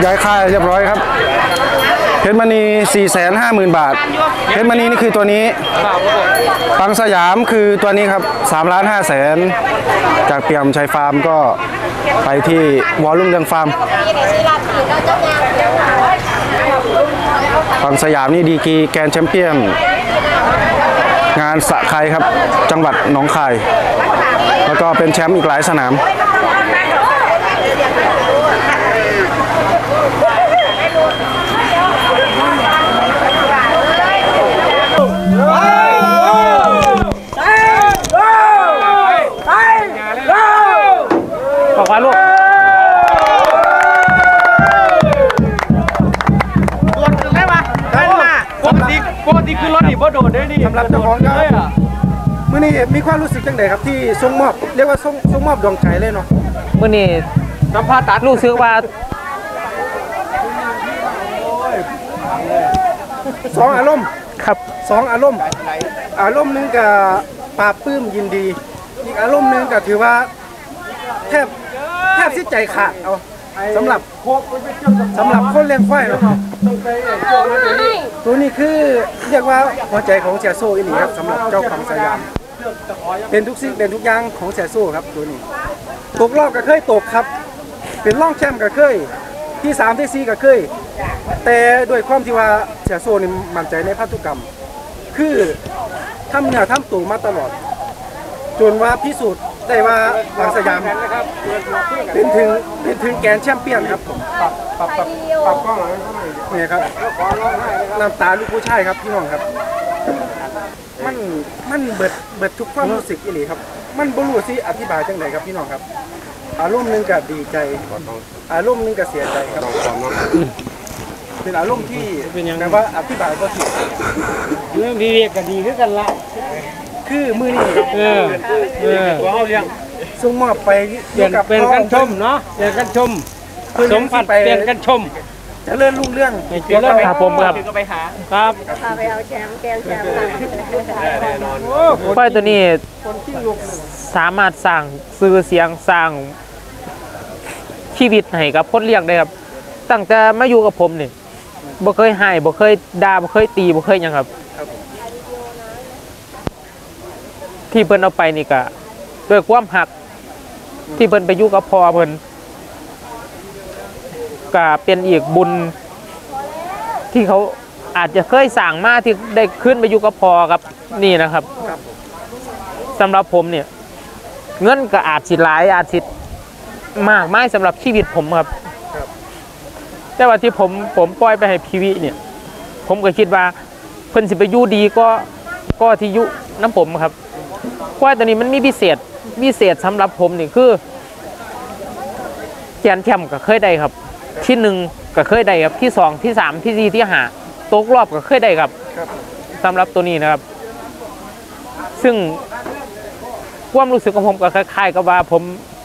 ย้ายค่ายเรียบร้อยครับเพชรมณี 450,000 บาทเพชรมณีนี่คือตัวนี้ปังสยามคือตัวนี้ครับ3,500,000จากเปี่ยมชัยฟาร์มก็ไปที่วอลลุ่มเรืองฟาร์มปังสยามนี่ดีกรีแกรนด์แชมเปี้ยนงานสะไคครับจังหวัดหนองคายแล้วก็เป็นแชมป์อีกหลายสนามบอกว่าลูกโดดถึงได้ปะได้มาปกติคือรถหนีบ่โดดได้ดิสำหรับเจ้าของก็มื่อนี้มีความรู้สึกจังไดครับที่ส่งมอบเรียกว่าส่งมอบดวงใจเลยเนาะมื่อนี้น้ำผ้าตัดรู้สึกว่า 2 อารมณ์ครับ 2 อารมณ์หนึ่งกับปราบปลื้มยินดีอีกอารมณ์หนึ่งก็ถือว่าแทบสิ้นใจขาดเอาสำหรับคนเลี้ยงควายเนาะตัวนี้คือเรียกว่าหัวใจของเสียโซ่อีหลีครับสำหรับเจ้าของสยามเป็นทุกสิ่งเป็นทุกอย่างของเสียโซ่ครับตัวนี้ตกรอบก็เคยตกครับเป็นร่องแชมป์ก็เคยที่3ที่4ก็เคยแต่ด้วยความที่ว่าเสียโซ่นี่มั่นใจในพันธุกรรมคือทำเนื้อทำตัวมาตลอดจนว่าพิสูจน์ได้ว่าบางสยามเป็นถึงแกนแชมเปี้ยนครับผมปรับกล้องนี่ครับน้ำตาลูกผู้ชายครับพี่น้องครับมันเบิดทุกความรู้สึกอีหลีครับมันบ่รู้สิอธิบายจังไดครับพี่น้องครับอารมณ์นึงก็ดีใจอารมณ์นึงก็เสียใจครับเป็นอารมณ์ที่แต่ว่าอธิบายบ่ถูกเรื่องดีๆก็ดีขึ้นกันละคือมือนี่เขาเลี้ยงส่งมอบไปเป็นกันชมเนาะเป็นกันชมสมผัสเป็นกันชมจะเลื่อนรุ่งเรื่องเรื่องครับผมครับไปหาครับไปเอาแชมป์แกนแชมป์แน่นอนควายตัวนี้สามารถสร้างสื่อเสียงสร้างชีวิตให้กับคนเลี้ยงได้ครับตั้งแต่มาอยู่กับผมเนี่ยบ่เคยให้บ่เคยด่าบ่เคยตีบ่เคยยังครับที่เพิ่นเอาไปนี่ก็ด้วยความหักที่เพิ่นไปอยู่กับพ่อเพิ่นก็เป็นอีกบุญที่เขาอาจจะเคยสั่งมาที่ได้ขึ้นไปอยู่กับพ่อครับนี่นะครับสำหรับผมเนี่ยเงินก็อาจสิหลายอาจสิมากไม่สำหรับชีวิตผมครับแต่ว่าที่ผมปล่อยไปให้พีวีเนี่ยผมก็คิดว่าเพิ่นสิไปอยู่ดีก็ที่ยุน้ำผมครับควายตัวนี้มันมีพิเศษสำหรับผมนี่คือแกนแชมป์ก็เคยได้ครับที่1ก็เคยได้ครับที่2ที่3ที่4ที่5ตกรอบก็เคยได้ครับสำหรับตัวนี้นะครับซึ่งความรู้สึกของผมก็คล้ายๆกับว่าผม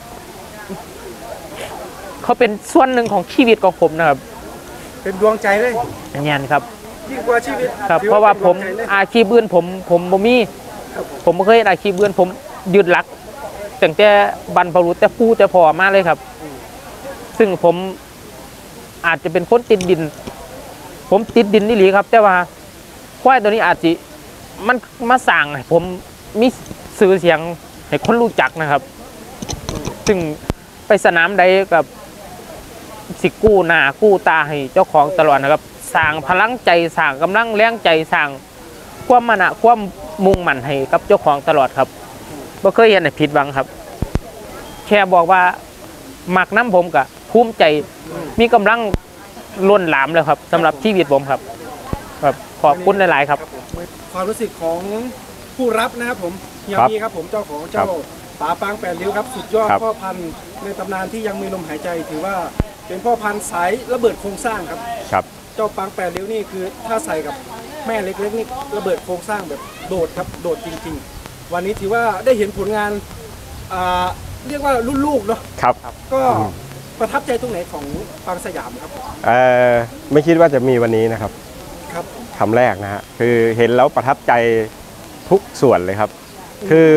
เขาเป็นส่วนหนึ่งของชีวิตของผมนะครับเป็นดวงใจเลยอย่างนี้ครับยิ่งกว่าชีวิตครับเพราะว่าผมอาชีพอื่นผมบ่มีผมไม่เคยอาชีพอื่นผมยึดหลักตั้งแต่บรรพบุรุษแต่ปู่แต่พ่อมาเลยครับซึ่งผมอาจจะเป็นคนติดดินผมติดดินนี่หรือครับแต่ว่าควายตัวนี้อาจจะมันมาสั่งให้ผมมีสื่อเสียงให้คนรู้จักนะครับซึ่งไปสนามใดกับสิกู้หน้ากู้ตาให้เจ้าของตลอดนะครับสร้างพลังใจสร้างกำลังแรงใจสร้างความมั่นความมุ่งมั่นให้กับเจ้าของตลอดครับไม่เคยเห็นผิดหวังครับแค่บอกว่าหมักน้ำผมกับภูมิใจมีกำลังล้นหลามเลยครับสำหรับชีวิตผมครับขอบคุณหลายๆครับความรู้สึกของผู้รับนะครับผมเฮียมีครับผมเจ้าของเจ้าป๋าปาง8 ริ้วครับสุดยอดพ่อพันธุ์ในตำนานที่ยังมีลมหายใจถือว่าเป็นพ่อพันธุ์สายระเบิดโครงสร้างครับเจ้าปาง8 ริ้วนี่คือถ้าใส่กับแม่เล็กๆนี่ระเบิดโครงสร้างแบบโดดครับโดดจริงๆวันนี้ถือว่าได้เห็นผลงานเรียกว่ารุ่นลูกเนาะครับก็ประทับใจตรงไหนของปางสยามครับไม่คิดว่าจะมีวันนี้นะครับคำแรกนะฮะคือเห็นแล้วประทับใจทุกส่วนเลยครับคือ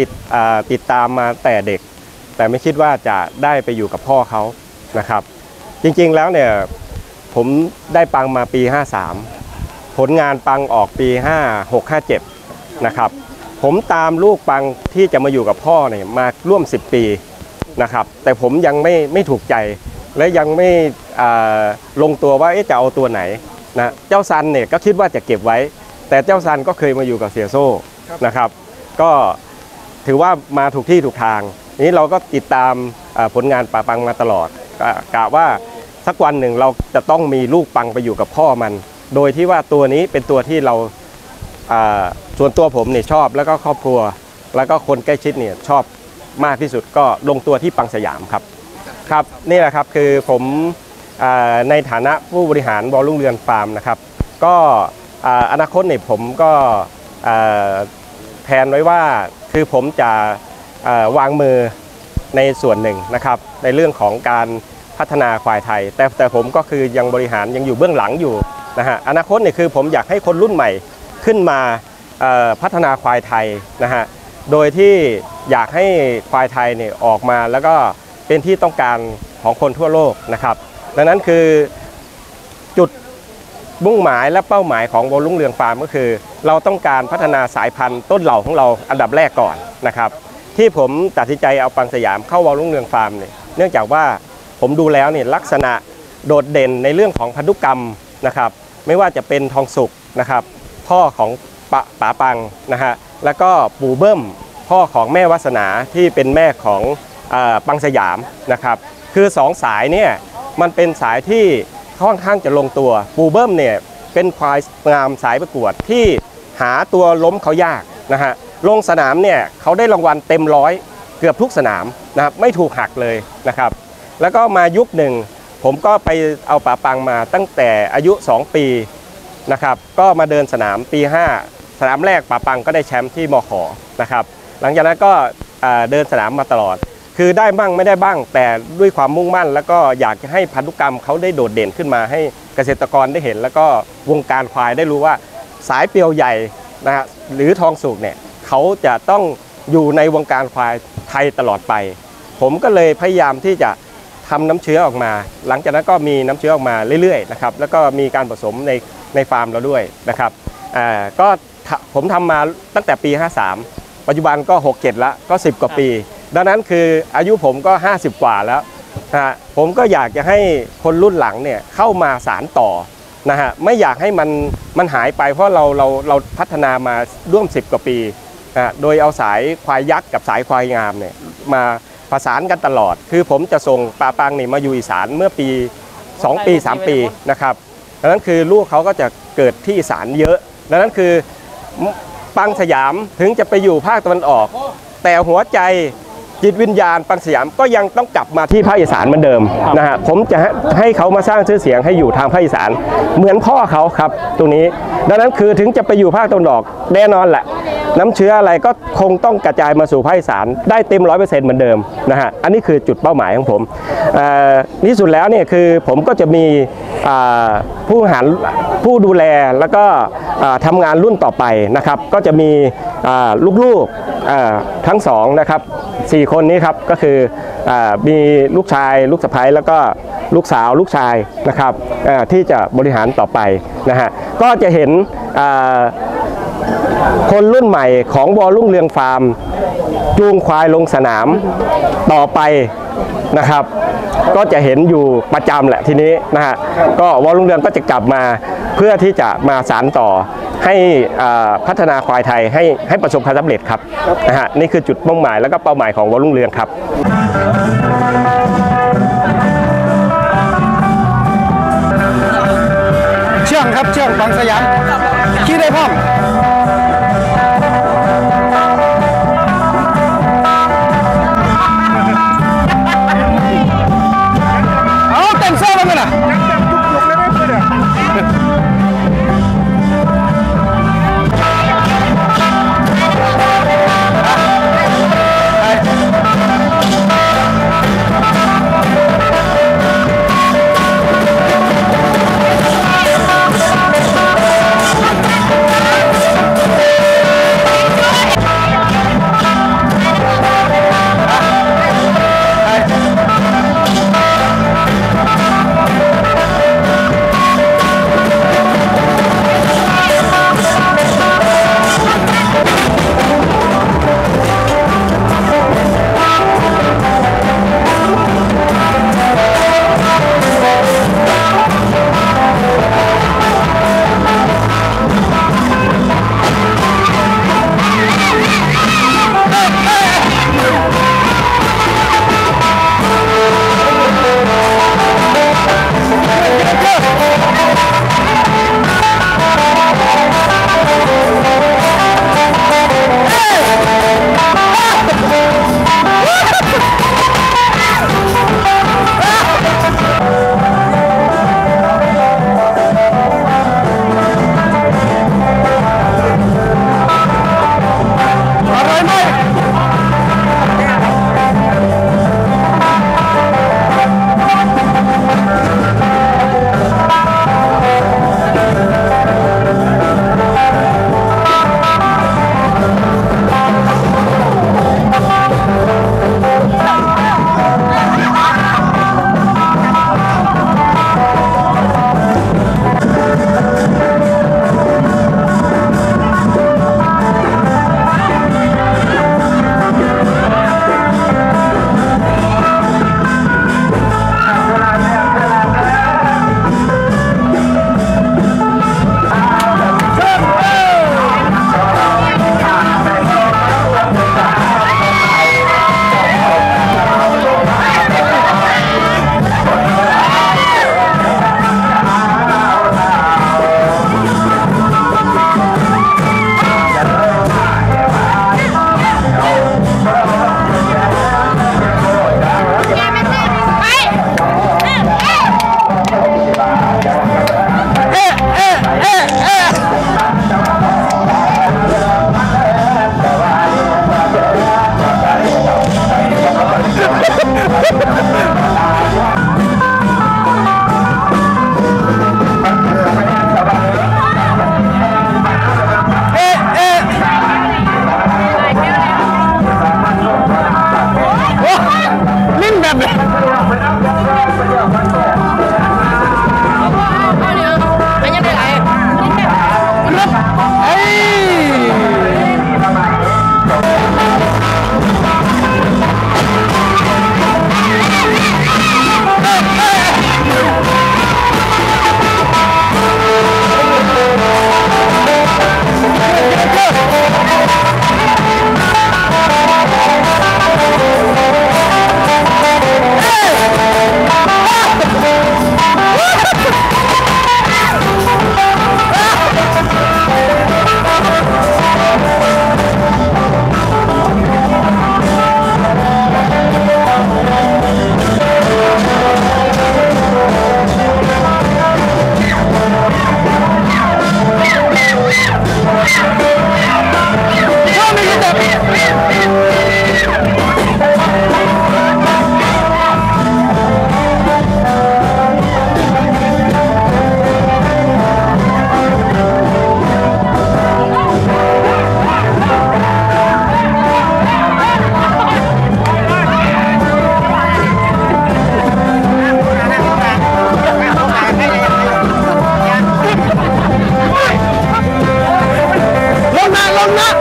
ติดตามมาแต่เด็กแต่ไม่คิดว่าจะได้ไปอยู่กับพ่อเขานะครับจริงๆแล้วเนี่ยผมได้ปังมาปี 53 ผลงานปังออกปี 56 57 นะครับผมตามลูกปังที่จะมาอยู่กับพ่อเนี่ยมาร่วม 10 ปีนะครับแต่ผมยังไม่ถูกใจและยังไม่ลงตัวว่าจะเอาตัวไหนนะเจ้าซันเนี่ยก็คิดว่าจะเก็บไว้แต่เจ้าซันก็เคยมาอยู่กับเสียโซ่นะครับก็ถือว่ามาถูกที่ถูกทางนี้เราก็ติดตามผลงานป่าปังมาตลอดกะว่าสักวันหนึ่งเราจะต้องมีลูกปังไปอยู่กับพ่อมันโดยที่ว่าตัวนี้เป็นตัวที่เราส่วนตัวผมเนี่ยชอบแล้วก็ครอบครัวแล้วก็คนใกล้ชิดเนี่ยชอบมากที่สุดก็ลงตัวที่ปังสยามครับครับนี่แหละครับคือผมในฐานะผู้บริหารวอลลุ่งเรือนฟาร์มนะครับก็อนาคตเนี่ยผมก็แผนไว้ว่าคือผมจะวางมือในส่วนหนึ่งนะครับในเรื่องของการพัฒนาควายไทยแต่ผมก็คือยังบริหารยังอยู่เบื้องหลังอยู่นะฮะอนาคตเนี่ยคือผมอยากให้คนรุ่นใหม่ขึ้นมาพัฒนาควายไทยนะฮะโดยที่อยากให้ควายไทยเนี่ยออกมาแล้วก็เป็นที่ต้องการของคนทั่วโลกนะครับดังนั้นคือจุดมุ่งหมายและเป้าหมายของวอลลุ่งเรืองฟาร์มก็คือเราต้องการพัฒนาสายพันธุ์ต้นเหล่าของเราอันดับแรกก่อนนะครับที่ผมตัดสินใจเอาปังสยามเข้าวอลลุ่งเรืองฟาร์มเนี่ยเนื่องจากว่าผมดูแล้วเนี่ยลักษณะโดดเด่นในเรื่องของพันธุกรรมนะครับไม่ว่าจะเป็นทองสุกนะครับพ่อของป๋าปังนะฮะแล้วก็ปู่เบิ้มพ่อของแม่วาสนาที่เป็นแม่ของปังสยามนะครับคือสองสายเนี่ยมันเป็นสายที่ค่อนข้างจะลงตัวปู่เบิ้มเนี่ยเป็นควายงามสายประกวดที่หาตัวล้มเขายากนะฮะลงสนามเนี่ยเขาได้รางวัลเต็มร้อยเกือบทุกสนามนะครับไม่ถูกหักเลยนะครับแล้วก็มายุคหนึ่งผมก็ไปเอาป๋าปังมาตั้งแต่อายุ2 ปีนะครับก็มาเดินสนามปี 5สนามแรกป๋าปังก็ได้แชมป์ที่มข.นะครับหลังจากนั้นก็เดินสนามมาตลอดคือได้บ้างไม่ได้บ้างแต่ด้วยความมุ่งมั่นแล้วก็อยากจะให้พันธุกรรมเขาได้โดดเด่นขึ้นมาให้เกษตรกรได้เห็นแล้วก็วงการควายได้รู้ว่าสายเปียวใหญ่นะฮะหรือทองสุกเนี่ยเขาจะต้องอยู่ในวงการควายไทยตลอดไปผมก็เลยพยายามที่จะทำน้ำเชื้อออกมาหลังจากนั้นก็มีน้ำเชื้อออกมาเรื่อยๆนะครับแล้วก็มีการผสมในฟาร์มเราด้วยนะครับก็ผมทำมาตั้งแต่ปี 53ปัจจุบันก็ 6-7 แล้วก็10 กว่าปีดังนั้นคืออายุผมก็50 กว่าแล้วนะฮะผมก็อยากจะให้คนรุ่นหลังเนี่ยเข้ามาสานต่อนะฮะไม่อยากให้มันหายไปเพราะเราพัฒนามาร่วม10 กว่าปีนะโดยเอาสายควายยักษ์กับสายควายงามเนี่ยมาประสานกันตลอดคือผมจะส่งป๋าปังนี่มาอยู่อีสานเมื่อปี2 ปี 3 ปีนะครับดังนั้นคือลูกเขาก็จะเกิดที่อีสานเยอะดังนั้นคือปังสยามถึงจะไปอยู่ภาคตะวันออกแต่หัวใจจิตวิญญาณปังสยามก็ยังต้องกลับมาที่ภาคอีสานเหมือนเดิมนะฮะผมจะให้เขามาสร้างชื่อเสียงให้อยู่ทางภาคอีสานเหมือนพ่อเขาครับตรงนี้ดังนั้นคือถึงจะไปอยู่ภาคตะวันออกแน่นอนแหละน้ำเชื้ออะไรก็คงต้องกระจายมาสู่ภาคอีสานได้เต็ม 100% เหมือนเดิมนะฮะอันนี้คือจุดเป้าหมายของผมที่สุดแล้วเนี่ยคือผมก็จะมีผู้บริหารผู้ดูแลแล้วก็ทำงานรุ่นต่อไปนะครับก็จะมีลูกๆทั้ง2นะครับ4 คนนี้ครับก็คือมีลูกชายลูกสะใภ้แล้วก็ลูกสาวลูกชายนะครับที่จะบริหารต่อไปนะฮะก็จะเห็นคนรุ่นใหม่ของวอลลุ่งเรืองฟาร์มจูงควายลงสนามต่อไปนะครับก็จะเห็นอยู่ประจำแหละทีนี้นะฮะก็วอลลุ่งเรืองก็จะกลับมาเพื่อที่จะมาสานต่อให้พัฒนาควายไทยให้ประสบความสำเร็จครับนะฮะนี่คือจุดมุ่งหมายและก็เป้าหมายของวอลลุ่งเรืองครับเชื่องครับเชื่องปังสยามคิดได้พร้อมเอาเต้นโซ่แล้วมั้ยล่ะ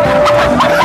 ครับ